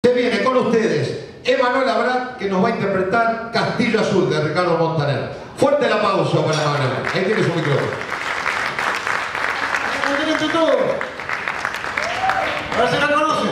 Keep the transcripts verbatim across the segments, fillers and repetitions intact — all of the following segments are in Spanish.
Se viene con ustedes Emanuel Abrat, que nos va a interpretar Castillo Azul de Ricardo Montaner. Fuerte el aplauso para Emanuel. Ahí tiene su micrófono. A ver si la conocen.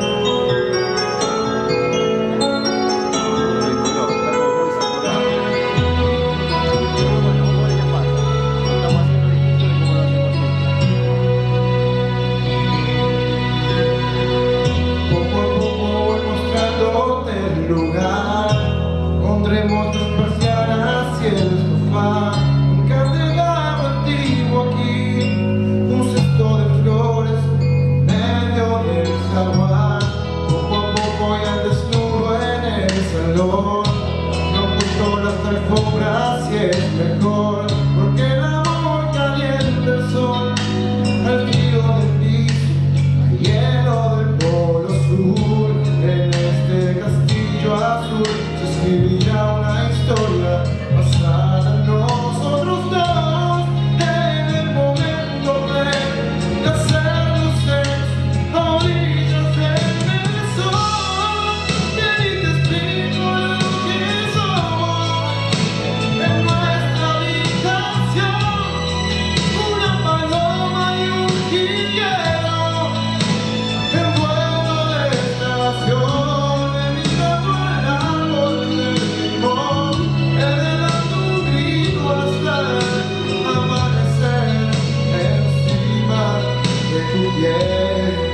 Poco a poco voy mostrándote el lugar, con remotos persianas y el sofá, un candelabro antiguo aquí, un cesto de flores medio del zaguán. Poco a poco y al desnudo en el salón, no puesto las alfombras y es mejor, porque el amor calienta el sol, al frío del piso, al hielo del polo sur. En este castillo azul se escribirá una historia basada en nosotros dos, en el momento de nacer los seis a orillas del sol. Y te explico lo que somos en nuestra habitación, una paloma y un jilguero en vuelo de estación, imitando el árbol del limón, heredando un grito hasta el amanecer encima de tu piel.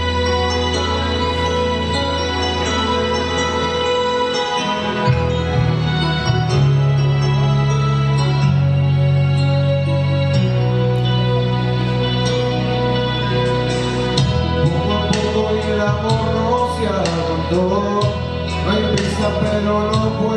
Poco a poco y el amor no se aguantó, no hay prisa pero no puedo